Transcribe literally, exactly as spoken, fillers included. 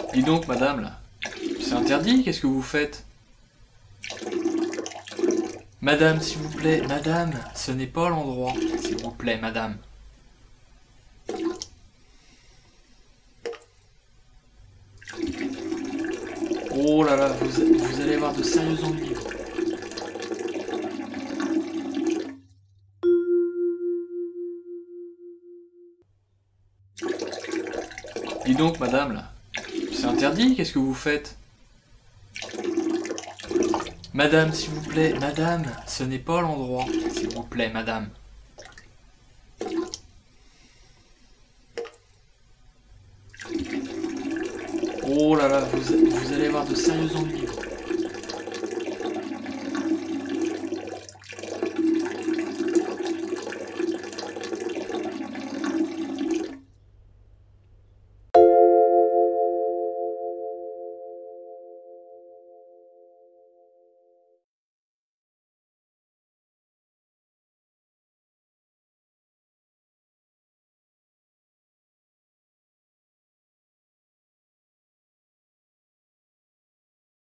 Dis donc, madame, là. C'est interdit, qu'est-ce que vous faites? Madame, s'il vous plaît, madame, ce n'est pas l'endroit. S'il vous plaît, madame. Oh là là, vous, vous allez avoir de sérieux ennuis. Dis donc, madame, là. C'est interdit, qu'est-ce que vous faites? Madame, s'il vous plaît, madame, ce n'est pas l'endroit. S'il vous plaît, madame. Oh là là, vous, vous allez avoir de sérieux ennuis.